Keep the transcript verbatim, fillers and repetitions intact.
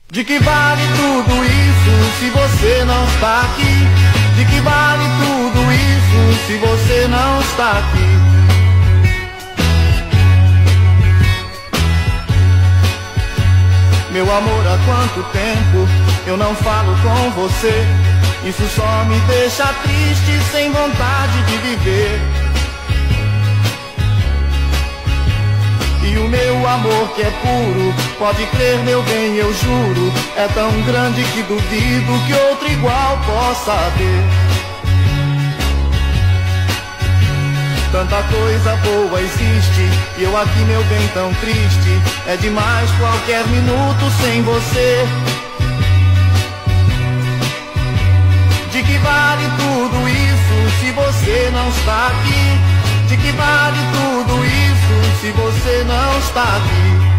De que vale tudo isso se você não está aqui? De que vale tudo isso se você não está aqui? Meu amor, há quanto tempo eu não falo com você? Isso só me deixa triste, sem vontade de viver. E o meu amor que é puro, pode crer meu bem, eu juro, é tão grande que duvido que outro igual possa haver. Tanta coisa boa existe, e eu aqui meu bem tão triste. É demais qualquer minuto sem você. De que vale tudo isso se você não está aqui? De que vale tudo isso se você não está aqui?